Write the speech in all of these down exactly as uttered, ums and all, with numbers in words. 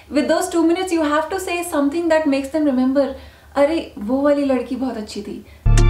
with those two minutes you have to say something that makes them remember, अरे वो वाली लड़की बहुत अच्छी थी.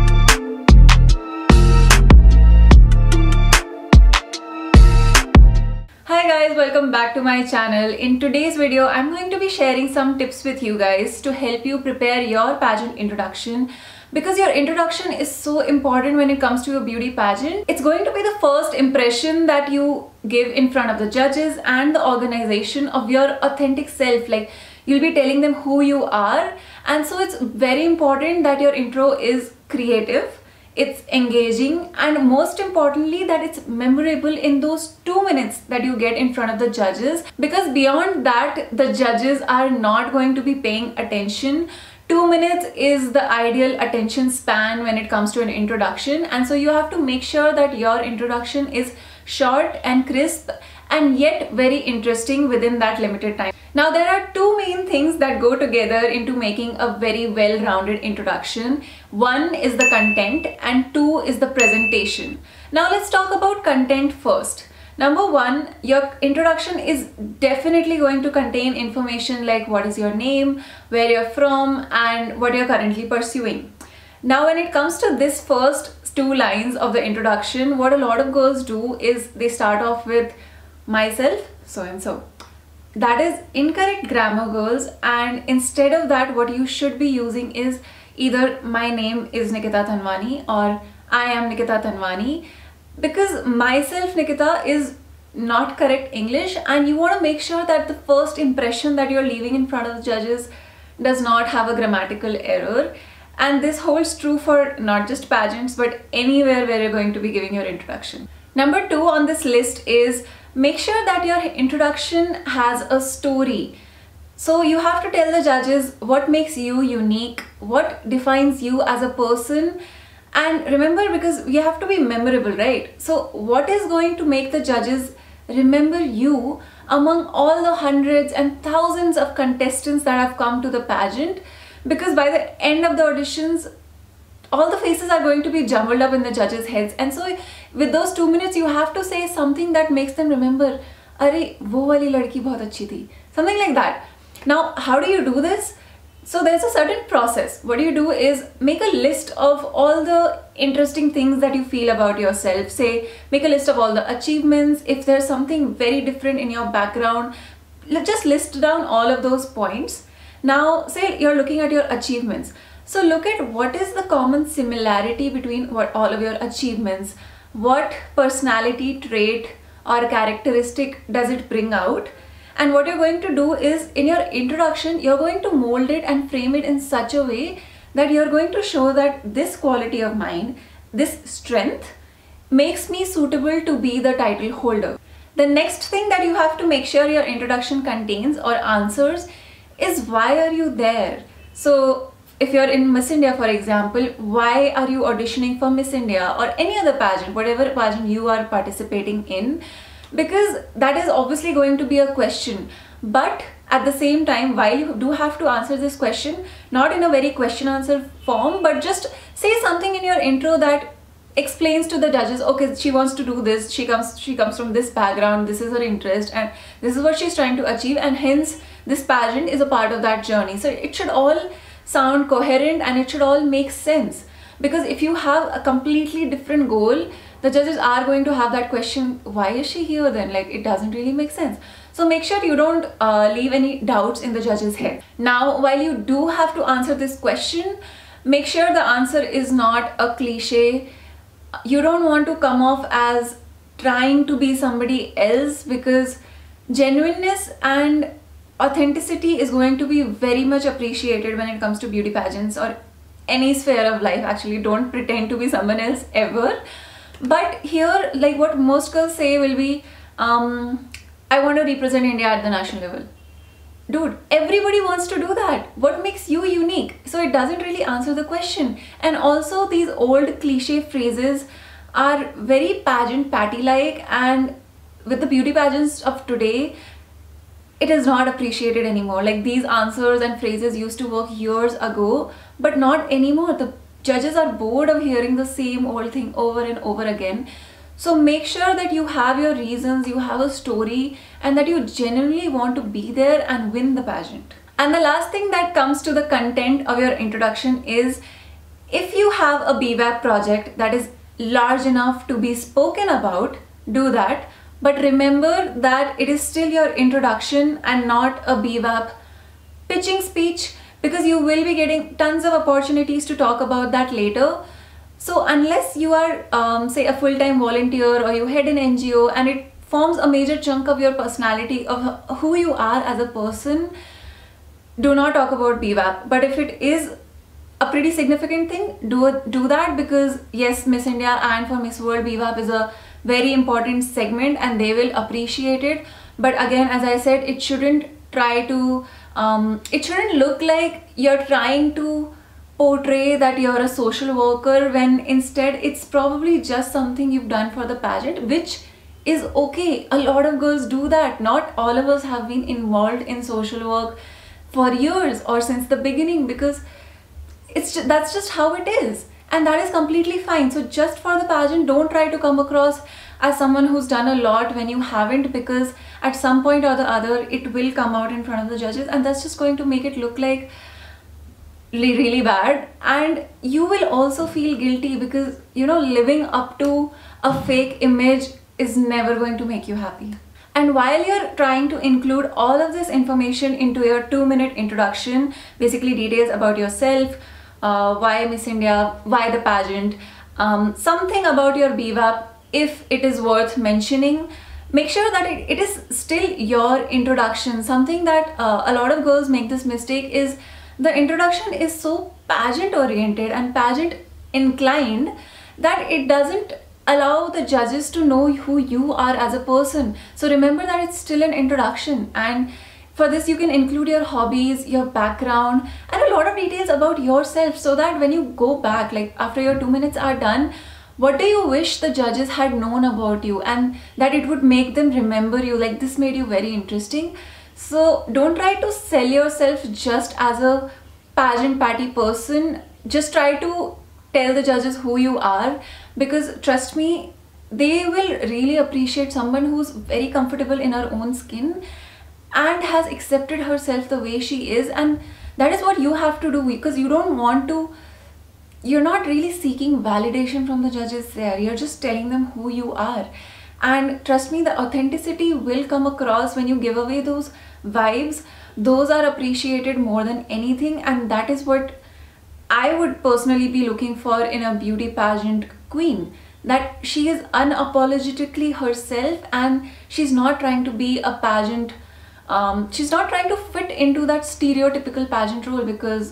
Hi guys, welcome back to my channel. In today's video, I'm going to be sharing some tips with you guys to help you prepare your pageant introduction, because your introduction is so important when it comes to a beauty pageant. It's going to be the first impression that you give in front of the judges and the organization of your authentic self. Like, you'll be telling them who you are, and so it's very important that your intro is creative, it's engaging, and most importantly that it's memorable in those two minutes that you get in front of the judges, because beyond that the judges are not going to be paying attention. Two minutes is the ideal attention span when it comes to an introduction, and so you have to make sure that your introduction is short and crisp and yet very interesting within that limited time. Now, there are two main things that go together into making a very well-rounded introduction. One is the content and two is the presentation. Now let's talk about content first. Number one, your introduction is definitely going to contain information like what is your name, where you're from, and what you're currently pursuing. Now, when it comes to this first two lines of the introduction, what a lot of girls do is they start off with myself, so and so. That is incorrect grammar, girls, and instead of that what you should be using is either my name is Nikita Thanwani or I am Nikita Thanwani, because myself Nikita is not correct English, and you want to make sure that the first impression that you're leaving in front of the judges does not have a grammatical error. And this holds true for not just pageants but anywhere where you're going to be giving your introduction. Number two on this list is make sure that your introduction has a story. So you have to tell the judges what makes you unique, what defines you as a person. And remember, because you have to be memorable, right? So what is going to make the judges remember you among all the hundreds and thousands of contestants that have come to the pageant? Because by the end of the auditions, all the faces are going to be jumbled up in the judges' heads, and so with those two minutes you have to say something that makes them remember, "Arey, wo wali ladki bahut achhi thi." Something like that. Now, how do you do this? So there's a certain process. What you do is make a list of all the interesting things that you feel about yourself. Say, make a list of all the achievements. If there's something very different in your background, just list down all of those points. Now, say you're looking at your achievements. So look at what is the common similarity between what all of your achievements. What personality trait or characteristic does it bring out? And what you're going to do is, in your introduction, you're going to mold it and frame it in such a way that you're going to show that this quality of mine, this strength, makes me suitable to be the title holder. The next thing that you have to make sure your introduction contains or answers is, why are you there? So if you're in Miss India, for example, why are you auditioning for Miss India or any other pageant, whatever pageant you are participating in? Because that is obviously going to be a question. But at the same time, while you do have to answer this question, not in a very question answer form, but just say something in your intro that explains to the judges, okay, she wants to do this, she comes she comes from this background, this is her interest, and this is what she's trying to achieve, and hence this pageant is a part of that journey. So it should all sound coherent and it should all make sense, because if you have a completely different goal, the judges are going to have that question, why is she here then? Like, it doesn't really make sense. So make sure you don't uh, leave any doubts in the judge's head. Now, while you do have to answer this question, make sure the answer is not a cliche. You don't want to come off as trying to be somebody else, because genuineness and authenticity is going to be very much appreciated when it comes to beauty pageants or any sphere of life. Actually, don't pretend to be someone else ever. But here, like what most girls say will be, um, I want to represent India at the national level. Dude, everybody wants to do that. What makes you unique? So it doesn't really answer the question. And also, these old cliche phrases are very pageant patty-like, and with the beauty pageants of today, it is not appreciated anymore. Like, these answers and phrases used to work years ago, but not anymore. The judges are bored of hearing the same old thing over and over again. So make sure that you have your reasons, you have a story, and that you genuinely want to be there and win the pageant. And the last thing that comes to the content of your introduction is, if you have a B WAP project that is large enough to be spoken about, do that. But remember that it is still your introduction and not a B WAP pitching speech, because you will be getting tons of opportunities to talk about that later. So unless you are um, say a full-time volunteer or you head an N G O and it forms a major chunk of your personality, of who you are as a person, do not talk about B WAP. But if it is a pretty significant thing, do, do that, because yes, Miss India and for Miss World, B WAP is a very important segment and they will appreciate it. But again, as I said, it shouldn't try to, um, it shouldn't look like you're trying to portray that you're a social worker, when instead it's probably just something you've done for the pageant, which is okay. A lot of girls do that. Not all of us have been involved in social work for years or since the beginning, because it's just, that's just how it is, and that is completely fine. So just for the pageant, don't try to come across as someone who's done a lot when you haven't, because at some point or the other it will come out in front of the judges, and that's just going to make it look like really, really bad. And you will also feel guilty, because you know, living up to a fake image is never going to make you happy. And while you're trying to include all of this information into your two minute introduction, basically details about yourself, uh, why Miss India, why the pageant, um, something about your B WAP, if it is worth mentioning, make sure that it, it is still your introduction. Something that uh, a lot of girls make this mistake is, the introduction is so pageant oriented and pageant inclined that it doesn't allow the judges to know who you are as a person. So remember that it's still an introduction, and for this you can include your hobbies, your background, and a lot of details about yourself, so that when you go back, like after your two minutes are done, what do you wish the judges had known about you, and that it would make them remember you, like this made you very interesting. So don't try to sell yourself just as a pageant patty person. Just try to tell the judges who you are, because trust me, they will really appreciate someone who's very comfortable in her own skin and has accepted herself the way she is. And that is what you have to do, because you don't want to, you're not really seeking validation from the judges there, you're just telling them who you are. And trust me, the authenticity will come across when you give away those vibes. Those are appreciated more than anything, and that is what I would personally be looking for in a beauty pageant queen, that she is unapologetically herself and she's not trying to be a pageant, um, she's not trying to fit into that stereotypical pageant role, because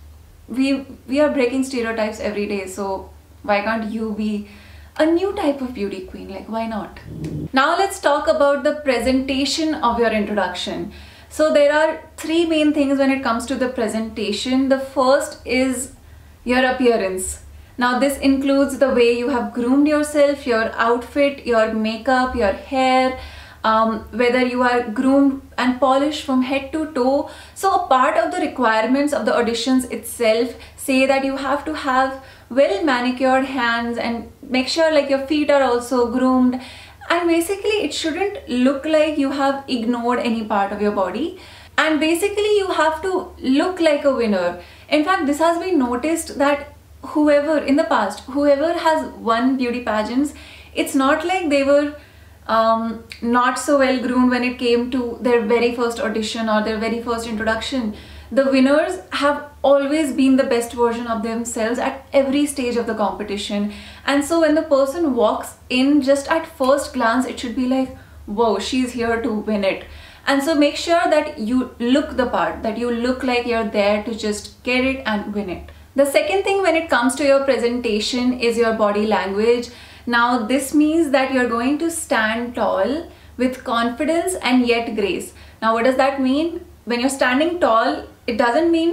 we we are breaking stereotypes every day. So why can't you be a new type of beauty queen? Like, why not? Now let's talk about the presentation of your introduction. So there are three main things when it comes to the presentation. The first is your appearance. Now this includes the way you have groomed yourself, your outfit, your makeup, your hair, um, whether you are groomed and polished from head to toe. So a part of the requirements of the auditions itself say that you have to have well manicured hands, and make sure like your feet are also groomed. And basically it shouldn't look like you have ignored any part of your body. And basically you have to look like a winner. In fact, this has been noticed that whoever in the past, whoever has won beauty pageants, it's not like they were um, not so well groomed when it came to their very first audition or their very first introduction. The winners have always been the best version of themselves at every stage of the competition. And so when the person walks in, just at first glance, it should be like, whoa, she's here to win it. And so make sure that you look the part, that you look like you're there to just get it and win it. The second thing when it comes to your presentation is your body language. Now this means that you're going to stand tall with confidence and yet grace. Now what does that mean? When you're standing tall, it doesn't mean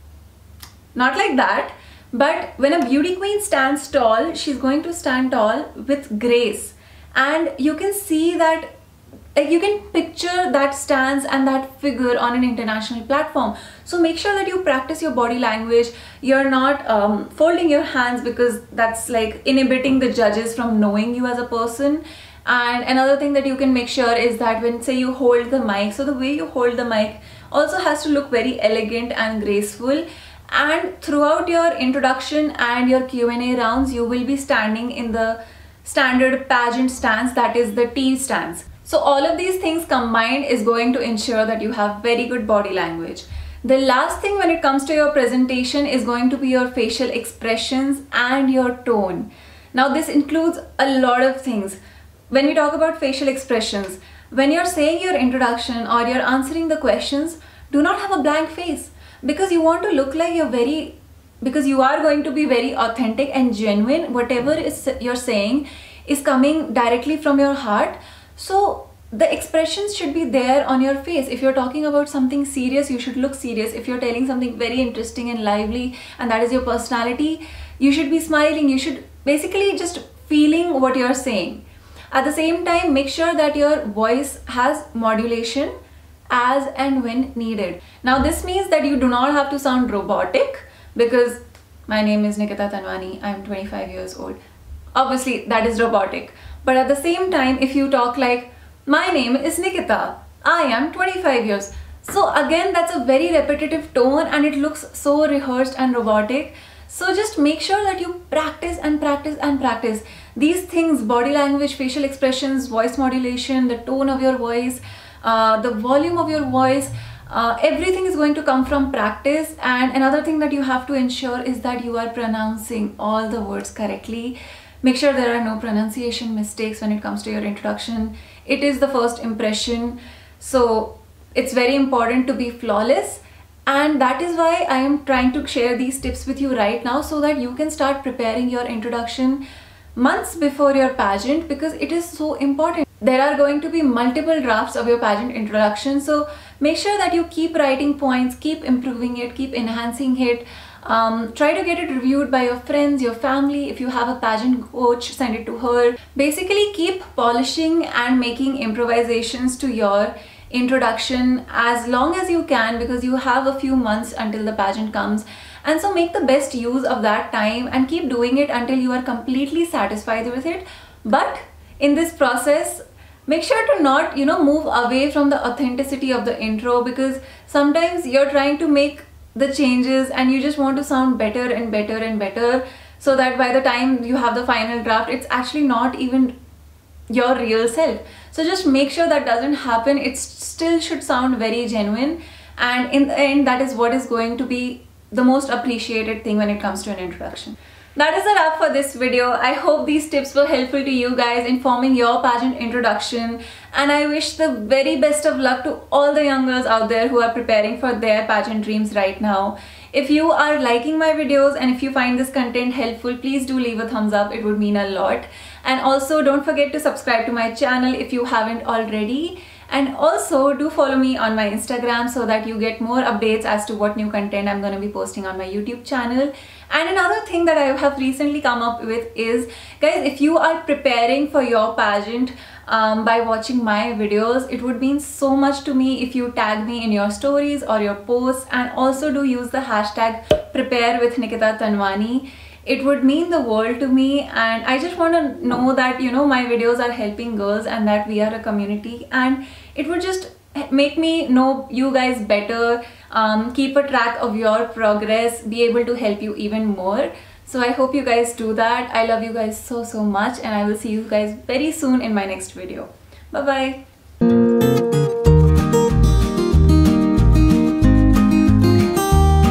not like that, but when a beauty queen stands tall, she's going to stand tall with grace. And you can see that like you can picture that stance and that figure on an international platform. So make sure that you practice your body language. You're not um, folding your hands because that's like inhibiting the judges from knowing you as a person. And another thing that you can make sure is that when say you hold the mic, so the way you hold the mic also has to look very elegant and graceful. And throughout your introduction and your Q and A rounds, you will be standing in the standard pageant stance, that is the T stance. So all of these things combined is going to ensure that you have very good body language. The last thing when it comes to your presentation is going to be your facial expressions and your tone. Now this includes a lot of things. When we talk about facial expressions, when you're saying your introduction or you're answering the questions, do not have a blank face, because you want to look like you're very, because you are going to be very authentic and genuine. Whatever is you're saying is coming directly from your heart. So the expressions should be there on your face. If you're talking about something serious, you should look serious. If you're telling something very interesting and lively and that is your personality, you should be smiling. You should basically just feeling what you're saying. At the same time, make sure that your voice has modulation as and when needed. Now this means that you do not have to sound robotic, because my name is Nikita Tanwani, I'm twenty-five years old. Obviously that is robotic. But at the same time, if you talk like, my name is Nikita, I am twenty-five years. So again, that's a very repetitive tone and it looks so rehearsed and robotic. So just make sure that you practice and practice and practice. These things, body language, facial expressions, voice modulation, the tone of your voice, uh, the volume of your voice, uh, everything is going to come from practice. And another thing that you have to ensure is that you are pronouncing all the words correctly. Make sure there are no pronunciation mistakes when it comes to your introduction. It is the first impression. So it's very important to be flawless. And that is why I am trying to share these tips with you right now, so that you can start preparing your introduction months before your pageant, because it is so important. There are going to be multiple drafts of your pageant introduction. So make sure that you keep writing points, keep improving it, keep enhancing it. Um, try to get it reviewed by your friends, your family. If you have a pageant coach, send it to her. Basically keep polishing and making improvisations to your introduction as long as you can, because you have a few months until the pageant comes. And so make the best use of that time and keep doing it until you are completely satisfied with it. But in this process, make sure to not, you know, move away from the authenticity of the intro, because sometimes you're trying to make the changes and you just want to sound better and better and better, so that by the time you have the final draft, it's actually not even your real self. So just make sure that doesn't happen. It still should sound very genuine, and in the end, that is what is going to be the most appreciated thing when it comes to an introduction. That is a wrap for this video. I hope these tips were helpful to you guys in forming your pageant introduction, and I wish the very best of luck to all the young girls out there who are preparing for their pageant dreams right now. If you are liking my videos and if you find this content helpful, please do leave a thumbs up. It would mean a lot. And also don't forget to subscribe to my channel if you haven't already. And also do follow me on my Instagram so that you get more updates as to what new content I'm going to be posting on my YouTube channel. And another thing that I have recently come up with is, guys, if you are preparing for your pageant um, by watching my videos, it would mean so much to me if you tag me in your stories or your posts, and also do use the hashtag prepare with Nikita Tanwani. It would mean the world to me, and I just want to know that, you know, my videos are helping girls and that we are a community, and it would just make me know you guys better, um, keep a track of your progress, be able to help you even more. So I hope you guys do that. I love you guys so so much, and I will see you guys very soon in my next video. Bye bye.